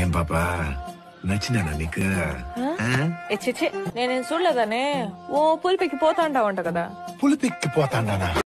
ఏం పాపా నచ్చినానా నీకు? చిచ్చి నేనేం చూడలేదానే. ఓ పులిపికి పోతా ఉంటావంట కదా. పులిపెక్కి పోతాండానా?